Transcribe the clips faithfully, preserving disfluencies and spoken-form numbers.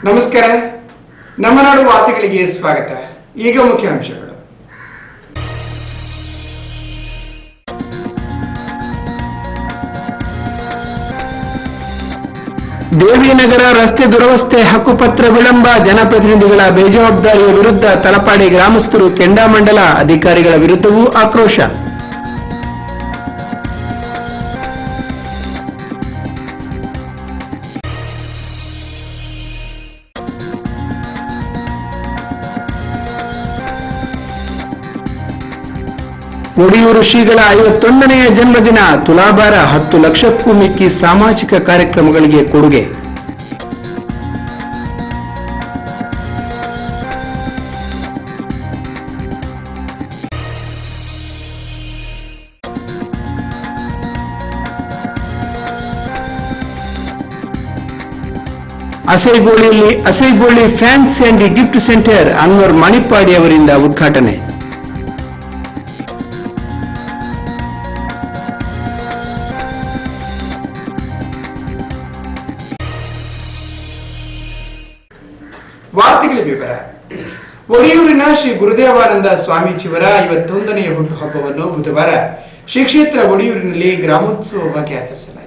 ನಮಸ್ಕಾರ. ನಮ್ಮ ನಾಡು ವಾರ್ತೆಗಳಿಗೆ ಸ್ವಾಗತ. ಈಗ ಮುಖ್ಯಾಂಶಗಳು. ದೇವಿನಗರ ರಸ್ತೆ ದುರವಸ್ಥೆ, ಹಕ್ಕುಪತ್ರ ವಿಳಂಬ, ಜನಪ್ರತಿನಿಧಿಗಳ ಬೇಜವಾಬ್ದಾರಿಯ ವಿರುದ್ಧ ತಲಪಾಡಿ ಗ್ರಾಮಸ್ಥರು ಕೆಂಡಾಮಂಡಲ, ಅಧಿಕಾರಿಗಳ ವಿರುದ್ಧವೂ ಆಕ್ರೋಶ. ಒಡಿಯೂರು ಶ್ರೀಗಳ ಐವತ್ತೊಂದನೆಯ ಜನ್ಮದಿನ, ತುಲಾಭಾರ ಹತ್ತು ಲಕ್ಷಕ್ಕೂ ಮಿಕ್ಕಿ ಸಾಮಾಜಿಕ ಕಾರ್ಯಕ್ರಮಗಳಿಗೆ ಕೊಡುಗೆ. ಅಸೈಗೋಳಿಯಲ್ಲಿ Asaigoli fancy and gift centre Anwar Manipadi ಅವರಿಂದ ಉದ್ಘಾಟನೆ. ವಾರ್ತೆಗಳ ವಿವರ. ಒಡಿಯೂರಿನ ಶ್ರೀ ಗುರುದೇವಾನಂದ ಸ್ವಾಮೀಜಿಯವರ ಐವತ್ತೊಂದನೆಯ ಹುಟ್ಟುಹಬ್ಬವನ್ನು ಬುಧವಾರ ಶ್ರೀ ಕ್ಷೇತ್ರ ಒಡಿಯೂರಿನಲ್ಲಿ ಗ್ರಾಮೋತ್ಸವವಾಗಿ ಆಚರಿಸಲಾಯಿತು.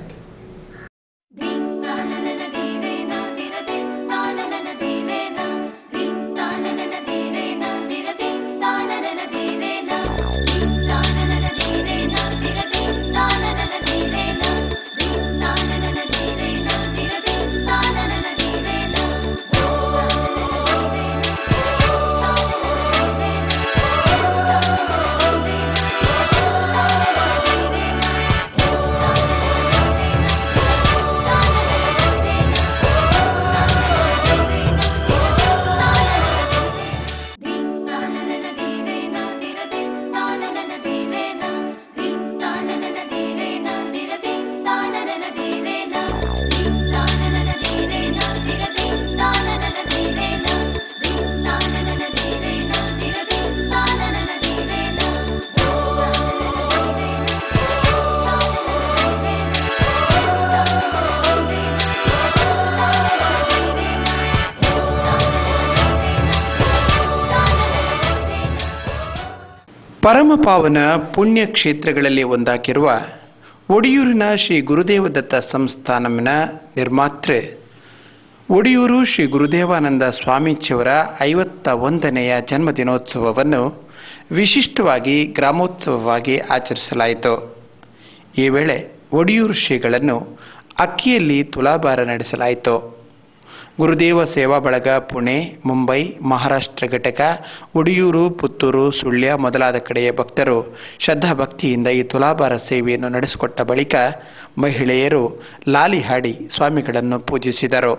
ಪರಮ ಪಾವನ ಪುಣ್ಯ ಕ್ಷೇತ್ರಗಳಲ್ಲಿ ಒಂದಾಗಿರುವ ಒಡಿಯೂರಿನ ಶ್ರೀ ಗುರುದೇವದತ್ತ ಸಂಸ್ಥಾನಂನ ನಿರ್ಮಾತೃ ಒಡಿಯೂರು ಶ್ರೀ ಗುರುದೇವಾನಂದ ಸ್ವಾಮೀಜಿಯವರ ಐವತ್ತ ಒಂದನೆಯ ಜನ್ಮದಿನೋತ್ಸವವನ್ನು ವಿಶಿಷ್ಟವಾಗಿ ಗ್ರಾಮೋತ್ಸವವಾಗಿ ಆಚರಿಸಲಾಯಿತು. ಈ ವೇಳೆ ಒಡಿಯೂರು ಶ್ರೀಗಳನ್ನು ಅಕ್ಕಿಯಲ್ಲಿ ತುಲಾಭಾರ ನಡೆಸಲಾಯಿತು. ಗುರುದೇವ ಸೇವಾ ಬಳಗ ಪುಣೆ, ಮುಂಬೈ, ಮಹಾರಾಷ್ಟ್ರ ಘಟಕ, ಒಡಿಯೂರು, ಪುತ್ತೂರು, ಸುಳ್ಯ ಮೊದಲಾದ ಕಡೆಯ ಭಕ್ತರು ಶ್ರದ್ಧಾಭಕ್ತಿಯಿಂದ ಈ ತುಲಾಭಾರ ಸೇವೆಯನ್ನು ನಡೆಸಿಕೊಟ್ಟ ಬಳಿಕ ಮಹಿಳೆಯರು ಲಾಲಿ ಹಾಡಿ ಸ್ವಾಮಿಗಳನ್ನು ಪೂಜಿಸಿದರು.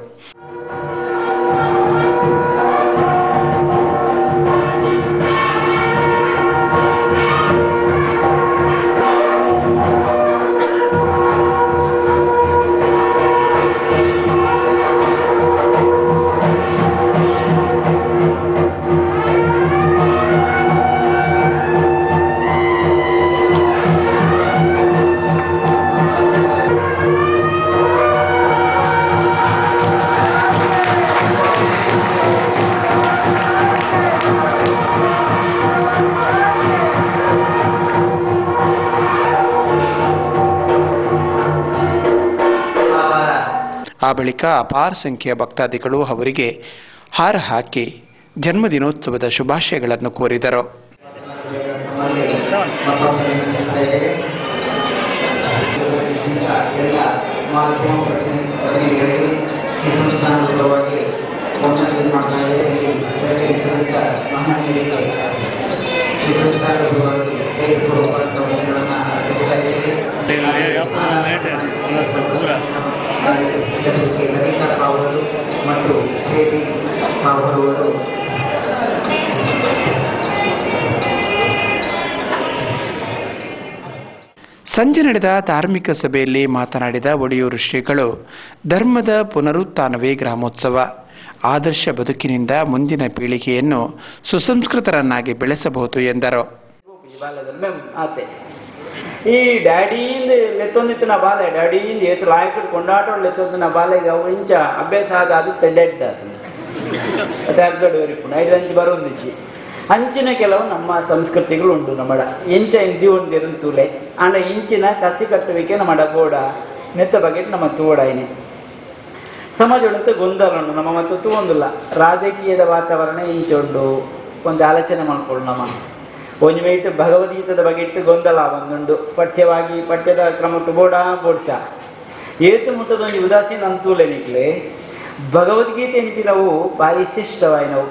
ಆ ಬಳಿಕ ಅಪಾರ ಸಂಖ್ಯೆಯ ಭಕ್ತಾದಿಗಳು ಅವರಿಗೆ ಹಾರ ಹಾಕಿ ಜನ್ಮದಿನೋತ್ಸವದ ಶುಭಾಶಯಗಳನ್ನು ಕೋರಿದರು. ಮತ್ತು ಸಂಜೆ ನಡೆದ ಧಾರ್ಮಿಕ ಸಭೆಯಲ್ಲಿ ಮಾತನಾಡಿದ ಒಡಿಯೂರು ಶ್ರೀಗಳು, ಧರ್ಮದ ಪುನರುತ್ಥಾನವೇ ಗ್ರಾಮೋತ್ಸವ. ಆದರ್ಶ ಬದುಕಿನಿಂದ ಮುಂದಿನ ಪೀಳಿಗೆಯನ್ನು ಸುಸಂಸ್ಕೃತರನ್ನಾಗಿ ಬೆಳೆಸಬಹುದು ಎಂದರು. ಈ ಡ್ಯಾಡಿಯಿಂದ ಲೆತ್ತೊಂದಿತ್ತಿನ ಬಾಲೆ ಡ್ಯಾಡಿಯಿಂದ ಏತು ಲಾಯಕರು ಕೊಂಡಾಟೋಡು ಲೆತ್ತೊಂದಿನ ಬಾಲೆಗೆ ಅವು ಇಂಚ ಅಭ್ಯಾಸ ಆದ ಅದು ತೆಡ್ಡೆಡ್ಡ ಅದು ಅರ್ಧಡು ವರಿಪುಣ ಐದು ಅಂಚು ಬರೋದಿಜ್ಜಿ ಅಂಚಿನ ಕೆಲವು ನಮ್ಮ ಸಂಸ್ಕೃತಿಗಳು ಉಂಟು ನಮ್ಮಡ ಎಂಚ ಇಂದಿ ಉಂಡಿರು ತೂಲೆ ಅಂಡ ಇಂಚಿನ ಕಸಿ ಕಟ್ಟುವಿಕೆ ನಮ್ಮಡ ಬೋಡ ನೆತ್ತ ಬಗ್ಗೆ ನಮ್ಮ ತೂಡಾಯಿನಿ ಸಮಾಜದಂತ ಗೊಂದಲ ಉಂಟು ನಮ್ಮ ಮತ್ತು ತೂವೊಂದಿಲ್ಲ ರಾಜಕೀಯದ ವಾತಾವರಣ ಇಂಚುಂಡು ಒಂದು ಆಲೋಚನೆ ಮಾಡ್ಕೊಳ್ಳು ನಮ್ಮ ಒಂದು ವೇಟ್ ಭಗವದ್ಗೀತದ ಬಗ್ಗೆ ಇಟ್ಟು ಗೊಂದಲ ಒಂದುಂಡು ಪಠ್ಯವಾಗಿ ಪಠ್ಯದ ಕ್ರಮಟ್ಟು ಬೋಡ ಬೋಡ್ಚ ಏತು ಮುಟ್ಟದೊಂದು ಉದಾಸೀನ ಅಂತೂಲೆ ನಿಕ್ಲೆ ಭಗವದ್ಗೀತೆ ಎನಿಪಿ ನಾವು ಭಾರಿ ಶ್ರೇಷ್ಠವಾಯಿ ನಾವು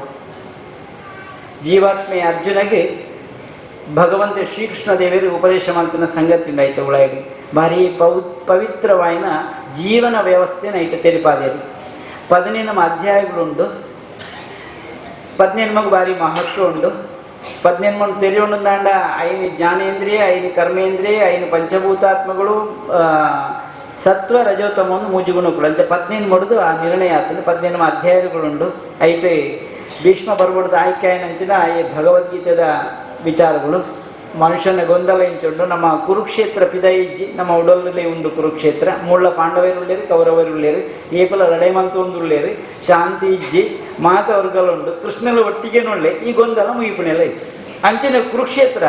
ಜೀವಾತ್ಮೆಯ ಅರ್ಜುನಗೆ ಭಗವಂತ ಶ್ರೀಕೃಷ್ಣ ದೇವರು ಉಪದೇಶ ಮಾಡ್ತಿನ ಸಂಗತಿ ಆಯ್ತು ಒಳಗೆ ಭಾರಿ ಪೌ ಪವಿತ್ರವಾಯಿನ ಜೀವನ ವ್ಯವಸ್ಥೆನೈತೆ ತೆಲಿಪಾದೇರಿ ಪದಿನೇನು ಅಧ್ಯಾಯಗಳುಂಡು ಪದಿನೇನು ಭಾರಿ ಮಹತ್ವ ಉಂಡು ಪದಿನೇನು ಮಂದಿ ತೆರೆಯುಂಡು ದಾಂಡ ಐನು ಜ್ಞಾನೇಂದ್ರಿಯ ಐನು ಕರ್ಮೇಂದ್ರಿಯ ಐನು ಪಂಚಭೂತಾತ್ಮಗಳು ಸತ್ವ ರಜೋತಮವನ್ನು ಮೂಜುಗುಣಗಳು ಅಂತ ಪದಿನೇನು ಮಡುದು ಆ ನಿರ್ಣಯ ಆಗ್ತದೆ ಪದಿನೇನು ಅಧ್ಯಾಯಗಳುಂಡು ಐತೆ ಭೀಷ್ಮ ಬರ್ಬಡ್ದು ಆಯ್ಕೆ ನಂಚಿನ ಈ ಭಗವದ್ಗೀತೆದ ವಿಚಾರಗಳು ಮನುಷ್ಯನ ಗೊಂದಲ ಇಂಚುಂಡು ನಮ್ಮ ಕುರುಕ್ಷೇತ್ರ ಪಿದೈಜ್ಜಿ ನಮ್ಮ ಉಡಲಲ್ಲಿ ಉಂಡು ಕುರುಕ್ಷೇತ್ರ ಮುಳ್ಳ ಪಾಂಡವರುಳ್ಳೇರು ಕೌರವರುಳ್ಳೇರು ಏಪಲ ಲಡೈಮಂತು ಉಳ್ಳೇರು ಶಾಂತಿ ಇಜ್ಜಿ ಮಾತವರ್ಗಲುಂಡು ಕೃಷ್ಣನ ಒಟ್ಟಿಗೆ ನೋಡ್ಲೆ ಈ ಗೊಂದಲ ಮುಗಿಪುಣೆಲ್ಲ ಇತ್ತು ಅಂಚಿನ ಕುರುಕ್ಷೇತ್ರ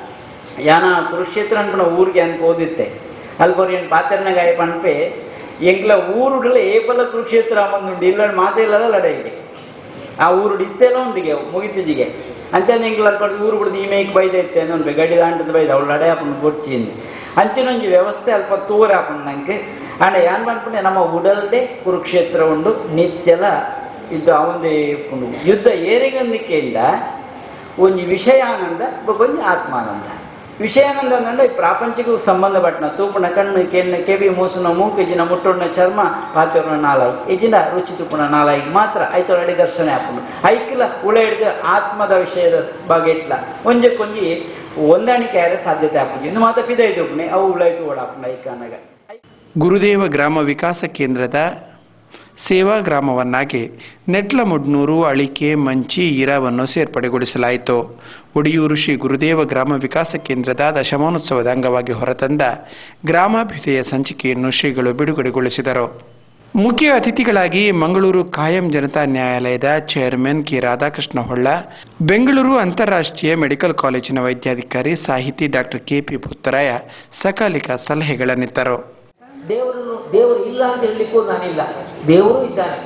ಯಾನ ಕುರುಕ್ಷೇತ್ರ ಅನ್ಪಣ ಊರಿಗೆ ಅಂತ ಓದಿತ್ತೆ ಅಲ್ಪರು ಏನು ಪಾತ್ರನಗಾಯ ಪಣಪೆ ಎಂಗ್ಲ ಊರುಗಳ ಏಪಲ ಕುರುಕ್ಷೇತ್ರ ಒಂದುಂಡು ಇಲ್ಲ ಮಾತೆಲ್ಲ ಲಡೈಗೆ ಆ ಊರು ಇತ್ತೆಲ್ಲ ಉಂಡಿಗೆ ಮುಗಿತಿಜಿಗೆ ಅಂಚನೆ ಎಂಗ್ಲ ಅಲ್ಪ ಊರು ಬಿಡ್ದು ಈಮೇಗೆ ಬೈದೈತೆ ಅನ್ನೋನ್ಬೆ ಗಡಿ ದಾಂಟದ ಬೈದ ಅವಳು ಲಡೆ ಹಾಕೊಂಡು ಕೊಡ್ಚಿಂದು ಅಂಚಿನೊಂಜಿ ವ್ಯವಸ್ಥೆ ಅಲ್ಪ ತೂರ ಹಾಕೊಂಡು ನಂಗೆ ಆಂಡ ಏನ್ ಮಾಡ್ಕೊಂಡೆ ನಮ್ಮ ಉಡಲ್ದೆ ಕುರುಕ್ಷೇತ್ರ ಉಂಡು ನಿತ್ಯಲ ಇದು ಅವಂದೇ ಯುದ್ಧ ಏರಿಗನ್ನಿಕೆಯಿಂದ ಒಂಜಿ ವಿಷಯಾನಂದ ಕೊಂಚ ಆತ್ಮಾನಂದ ವಿಷಯಾನಂದ ಅಂದ್ರೆ ಪ್ರಾಪಂಚಿಕ ಸಂಬಂಧಪಟ್ಟನ ತೂಪುನ ಕಣ್ಣು ಕೆಣ್ಣು ಕೆವಿ ಮೂಸುನ ಮೂಕು ಇಜಿನ ಮುಟ್ಟುಣ್ಣ ಚರ್ಮ ಪಾತ್ರನ ನಾಲಾಯಿ ಇಜಿನ ರುಚಿ ತುಪ್ಪುನ ನಾಲಾಯಿಗೆ ಮಾತ್ರ ಆಯ್ತು ಅಡಿ ದರ್ಶನ ಹಾಕೊಂಡು ಐಕ್ಲ ಉಳ ಹಿಡಿದು ಆತ್ಮದ ವಿಷಯದ ಬಗ್ಗೆ ಇಟ್ಲ ಒಂಜೆ ಕೊಂಜಿ ಹೊಂದಾಣಿಕೆ ಆದ್ರೆ ಸಾಧ್ಯತೆ ಹಾಕುದು ಇನ್ನು ಮಾತ್ರ ಪಿದೈದು ಅವು ಉಳಾಯ್ತು ಓಡಾಪುಣ ಐಕಾನಾಗ ಗುರುದೇವ ಗ್ರಾಮ ವಿಕಾಸ ಕೇಂದ್ರದ ಸೇವಾ ಗ್ರಾಮವನ್ನಾಗಿ ನೆಟ್ಲಮುಡ್ನೂರು ಅಳಿಕೆ ಮಂಚಿ ಈರಾವನ್ನು ಸೇರ್ಪಡೆಗೊಳಿಸಲಾಯಿತು. ಒಡಿಯೂರು ಶ್ರೀ ಗುರುದೇವ ಗ್ರಾಮ ವಿಕಾಸ ಕೇಂದ್ರದ ದಶಮಾನೋತ್ಸವದ ಅಂಗವಾಗಿ ಹೊರತಂದ ಗ್ರಾಮಾಭ್ಯುದಯ ಸಂಚಿಕೆಯನ್ನು ಶ್ರೀಗಳು ಬಿಡುಗಡೆಗೊಳಿಸಿದರು. ಮುಖ್ಯ ಅತಿಥಿಗಳಾಗಿ ಮಂಗಳೂರು ಕಾಯಂ ಜನತಾ ನ್ಯಾಯಾಲಯದ ಚೇರ್ಮನ್ ಕೆ ರಾಧಾಕೃಷ್ಣ ಹೊಳ್ಳ, ಬೆಂಗಳೂರು ಅಂತಾರಾಷ್ಟ್ರೀಯ ಮೆಡಿಕಲ್ ಕಾಲೇಜಿನ ವೈದ್ಯಾಧಿಕಾರಿ ಸಾಹಿತಿ ಡಾಕ್ಟರ್ ಕೆ ಪಿ ಪುತ್ತರಾಯ ಸಕಾಲಿಕ ಸಲಹೆಗಳನ್ನಿತ್ತರು. ದೇವರನ್ನು ದೇವರು ಇಲ್ಲ ಅಂತ ಹೇಳಲಿಕ್ಕೂ ನಾನಿಲ್ಲ, ದೇವರು ಇದ್ದಾನೆ,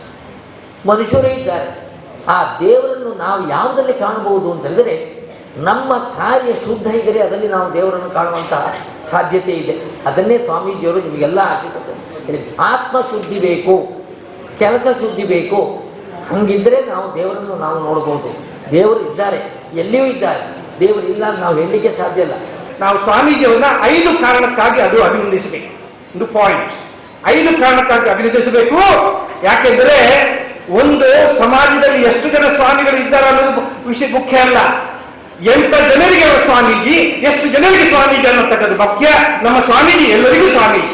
ಮನುಷ್ಯರೇ ಇದ್ದಾರೆ. ಆ ದೇವರನ್ನು ನಾವು ಯಾವುದರಲ್ಲಿ ಕಾಣಬಹುದು ಅಂತ ಹೇಳಿದರೆ ನಮ್ಮ ಕಾರ್ಯ ಶುದ್ಧ ಇದ್ದರೆ ಅದರಲ್ಲಿ ನಾವು ದೇವರನ್ನು ಕಾಣುವಂತಹ ಸಾಧ್ಯತೆ ಇದೆ. ಅದನ್ನೇ ಸ್ವಾಮೀಜಿಯವರು ನಿಮಗೆಲ್ಲ ಆಶಿಸುತ್ತೆ. ಆತ್ಮ ಶುದ್ಧಿ ಬೇಕು, ಕೆಲಸ ಶುದ್ಧಿ ಬೇಕು, ಹಂಗಿದ್ರೆ ನಾವು ದೇವರನ್ನು ನಾವು ನೋಡಬಹುದು. ದೇವರು ಇದ್ದಾರೆ, ಎಲ್ಲಿಯೂ ಇದ್ದಾರೆ, ದೇವರು ಇಲ್ಲ ಅಂತ ನಾವು ಹೇಳಲಿಕ್ಕೆ ಸಾಧ್ಯ ಇಲ್ಲ. ನಾವು ಸ್ವಾಮೀಜಿಯವರನ್ನ ಐದು ಕಾರಣಕ್ಕಾಗಿ ಅದು ಅಭಿನಂದಿಸಬೇಕು. ಒಂದು ಪಾಯಿಂಟ್, ಐದು ಕಾರಣಕ್ಕಾಗಿ ಅಭಿನಂದಿಸಬೇಕು. ಯಾಕೆಂದರೆ ಒಂದು ಸಮಾಜದಲ್ಲಿ ಎಷ್ಟು ಜನ ಸ್ವಾಮಿಗಳು ಇದ್ದಾರೆ ಅನ್ನೋದು ವಿಷಯ ಮುಖ್ಯ ಅಲ್ಲ, ಎಂತ ಜನರಿಗೆ ಅವರ ಸ್ವಾಮೀಜಿ, ಎಷ್ಟು ಜನರಿಗೆ ಸ್ವಾಮೀಜಿ ಅನ್ನತಕ್ಕದ್ದು ಮುಖ್ಯ. ನಮ್ಮ ಸ್ವಾಮೀಜಿ ಎಲ್ಲರಿಗೂ ಸ್ವಾಮೀಜಿ.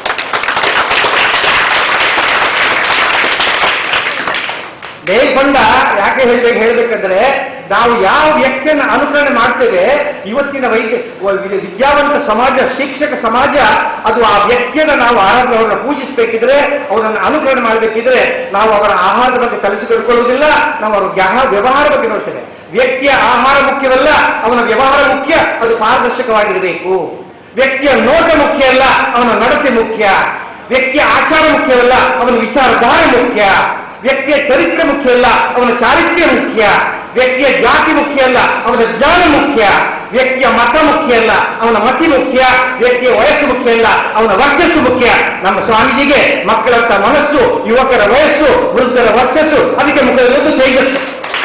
ದೇವಕೊಂಡ ಯಾಕೆ ಹೇಳ್ಬೇಕು ಹೇಳಬೇಕಂದ್ರೆ ನಾವು ಯಾವ ವ್ಯಕ್ತಿಯನ್ನು ಅನುಕರಣೆ ಮಾಡ್ತೇವೆ, ಇವತ್ತಿನ ವೈದ್ಯ ವಿದ್ಯಾವಂತ ಸಮಾಜ, ಶಿಕ್ಷಕ ಸಮಾಜ, ಅದು ಆ ವ್ಯಕ್ತಿಯನ್ನು ನಾವು ಆರಾಧನೆ ಅವರನ್ನು ಪೂಜಿಸಬೇಕಿದ್ರೆ, ಅವರನ್ನು ಅನುಕರಣೆ ಮಾಡಬೇಕಿದ್ರೆ ನಾವು ಅವರ ಆಹಾರದ ಬಗ್ಗೆ ತಲೆಸಿಕೊಳ್ಳುವುದಿಲ್ಲ, ನಾವು ಅವರ ವ್ಯವಹಾರ ಬಗ್ಗೆ ನೋಡ್ತೇವೆ. ವ್ಯಕ್ತಿಯ ಆಹಾರ ಮುಖ್ಯವಲ್ಲ, ಅವನ ವ್ಯವಹಾರ ಮುಖ್ಯ. ಅದು ಪಾರದರ್ಶಕವಾಗಿರಬೇಕು. ವ್ಯಕ್ತಿಯ ನೋಟ ಮುಖ್ಯ ಅಲ್ಲ, ಅವನ ನಡತೆ ಮುಖ್ಯ. ವ್ಯಕ್ತಿಯ ಆಚಾರ ಮುಖ್ಯವಲ್ಲ, ಅವನ ವಿಚಾರಧಾರೆ ಮುಖ್ಯ. ವ್ಯಕ್ತಿಯ ಚರಿತ್ರೆ ಮುಖ್ಯ ಅಲ್ಲ, ಅವನ ಚಾರಿತ್ರ್ಯ ಮುಖ್ಯ. ವ್ಯಕ್ತಿಯ ಜಾತಿ ಮುಖ್ಯ ಅಲ್ಲ, ಅವನ ಜ್ಞಾನ ಮುಖ್ಯ. ವ್ಯಕ್ತಿಯ ಮತ ಮುಖ್ಯ ಅಲ್ಲ, ಅವನ ಮತಿ ಮುಖ್ಯ. ವ್ಯಕ್ತಿಯ ವಯಸ್ಸು ಮುಖ್ಯ ಅಲ್ಲ, ಅವನ ವರ್ಚಸ್ಸು ಮುಖ್ಯ. ನಮ್ಮ ಸ್ವಾಮೀಜಿಗೆ ಮಕ್ಕಳಂತ ಮನಸ್ಸು, ಯುವಕರ ವಯಸ್ಸು, ವೃದ್ಧರ ವರ್ಚಸ್ಸು, ಅದಕ್ಕೆ ಮುಖದಲ್ಲೊಂದು ತೇಜಸ್ಸು.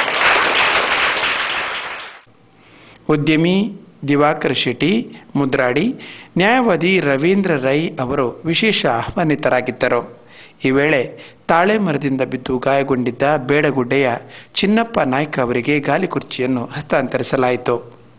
ಉದ್ಯಮಿ ದಿವಾಕರ್ ಶೆಟ್ಟಿ ಮುದ್ರಾಡಿ, ನ್ಯಾಯವಾದಿ ರವೀಂದ್ರ ರೈ ಅವರು ವಿಶೇಷ ಆಹ್ವಾನಿತರಾಗಿದ್ದರು. ಈ ವೇಳೆ ತಾಳೆ ಮರದಿಂದ ಬಿದ್ದು ಗಾಯಗೊಂಡಿದ್ದ ಬೇಡಗುಡ್ಡೆಯ ಚಿನ್ನಪ್ಪ ನಾಯ್ಕ ಅವರಿಗೆ ಗಾಲಿ ಕುರ್ಚಿಯನ್ನು ಹಸ್ತಾಂತರಿಸಲಾಯಿತು.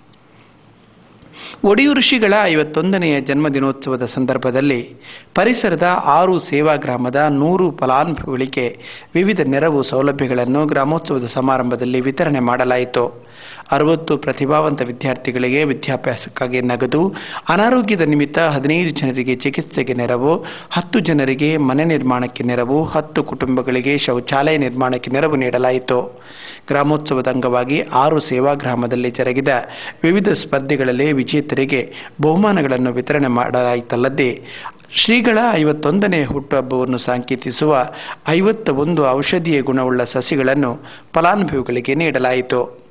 ಒಡಿಯೂರು ಶ್ರೀಗಳ ಐವತ್ತೊಂದನೆಯ ಜನ್ಮದಿನೋತ್ಸವದ ಸಂದರ್ಭದಲ್ಲಿ ಪರಿಸರದ ಆರು ಸೇವಾ ಗ್ರಾಮದ ನೂರು ಫಲಾನುಭವಿಗಳಿಗೆ ವಿವಿಧ ನೆರವು ಸೌಲಭ್ಯಗಳನ್ನು ಗ್ರಾಮೋತ್ಸವದ ಸಮಾರಂಭದಲ್ಲಿ ವಿತರಣೆ ಮಾಡಲಾಯಿತು. ಅರವತ್ತು ಪ್ರತಿಭಾವಂತ ವಿದ್ಯಾರ್ಥಿಗಳಿಗೆ ವಿದ್ಯಾಭ್ಯಾಸಕ್ಕಾಗಿ ನಗದು, ಅನಾರೋಗ್ಯದ ನಿಮಿತ್ತ ಹದಿನೈದು ಜನರಿಗೆ ಚಿಕಿತ್ಸೆಗೆ ನೆರವು, ಹತ್ತು ಜನರಿಗೆ ಮನೆ ನಿರ್ಮಾಣಕ್ಕೆ ನೆರವು, ಹತ್ತು ಕುಟುಂಬಗಳಿಗೆ ಶೌಚಾಲಯ ನಿರ್ಮಾಣಕ್ಕೆ ನೆರವು ನೀಡಲಾಯಿತು. ಗ್ರಾಮೋತ್ಸವದ ಅಂಗವಾಗಿ ಆರು ಸೇವಾ ಗ್ರಾಮದಲ್ಲಿ ಜರುಗಿದ ವಿವಿಧ ಸ್ಪರ್ಧೆಗಳಲ್ಲಿ ವಿಜೇತರಿಗೆ ಬಹುಮಾನಗಳನ್ನು ವಿತರಣೆ ಮಾಡಲಾಯಿತಲ್ಲದೆ ಶ್ರೀಗಳ ಐವತ್ತೊಂದನೇ ಹುಟ್ಟುಹಬ್ಬವನ್ನು ಸಂಕೇತಿಸುವ ಐವತ್ತ ಒಂದು ಔಷಧೀಯ ಗುಣವುಳ್ಳ ಸಸಿಗಳನ್ನು ಫಲಾನುಭವಿಗಳಿಗೆ ನೀಡಲಾಯಿತು.